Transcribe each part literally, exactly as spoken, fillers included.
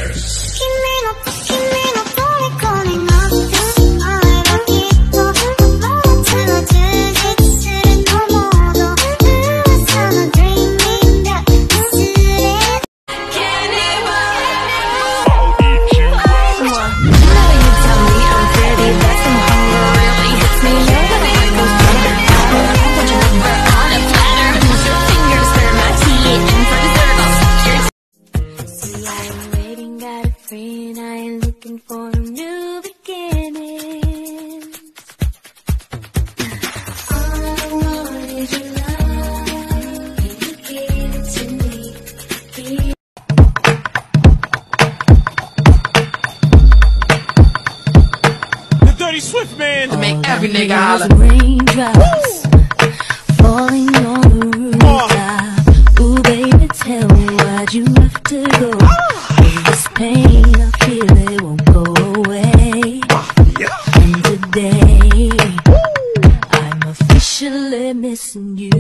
Swift man to make every nigga holler. Raindrops falling on the rooftop. Ooh, baby, tell me why'd you have to go? Cause this pain I feel it won't go away. And today I'm officially missing you.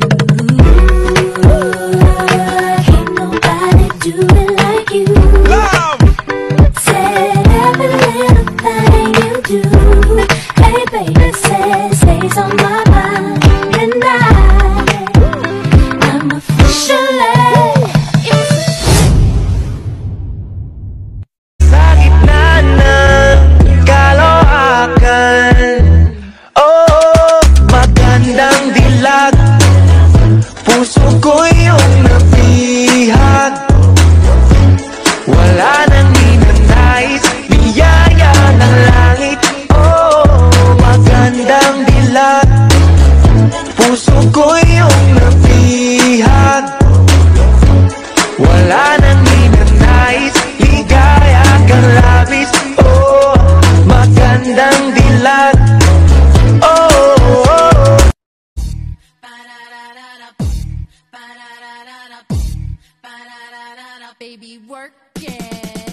Can't nobody do it like you. Love. Said every little thing you do. Hey baby, say, stays on my mind. And I, I'm officially sa gitna ng kaloakan. Oh, magandang dilag. Puso ko yung napihag. Wala nang ninanais, biyaya ng langit. Magandang dilag. Puso ko yung napihag. Wala nang ninanais, ligaya kang labis. Oh, magandang dilag. Oh, oh, oh. Baby, work it.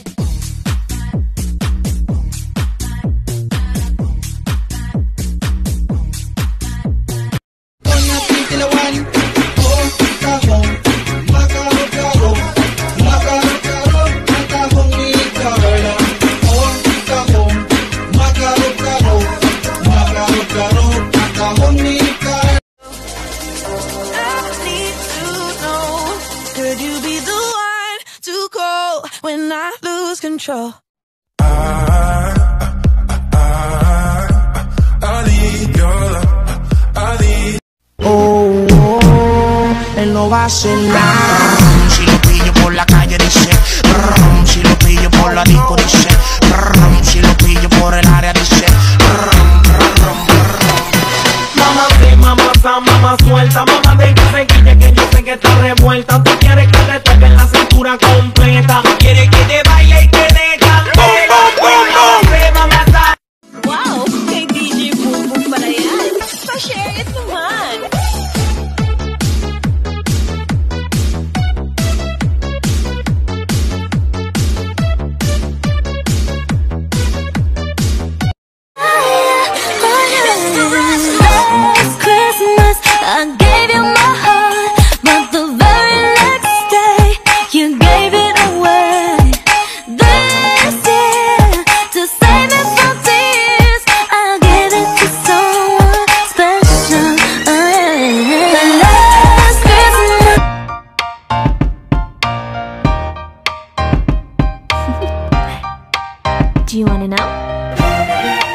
could you be the one to call when I lose control? I, I, I, I need your love. I need. Oh, oh, él no va a hacer nada. Si lo pillo por la calle dice, brum, si lo pillo por la disco dice, brum, si lo pillo por el área dice, brum, brum, brum. Mamá sí, mamá sa, mamá suelta, mamá de que se quille que yo sé que está revuelta. Tú quieres que te toque la cintura completa, quieres que te baile y que te cante. Mamá sí, mamá sa. Wow, kay D J Boom Boom pala yan. Pa-share it naman. Last Christmas, I gave you my heart, but the very next day, you gave it away. This year, to save it from tears, I'll give it to someone special. The last Christmas. Do you want to know?